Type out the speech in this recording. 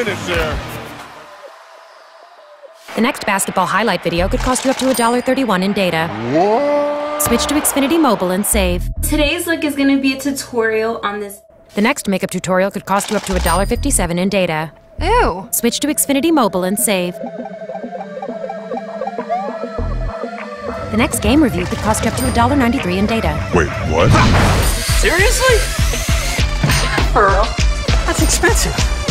finish there. The next basketball highlight video could cost you up to $1.31 in data. What? Switch to Xfinity Mobile and save. Today's look is going to be a tutorial on this. The next makeup tutorial could cost you up to $1.57 in data. Ew. Switch to Xfinity Mobile and save. The next game review could cost you up to $1.93 in data. Wait, what? Seriously? For real? That's expensive.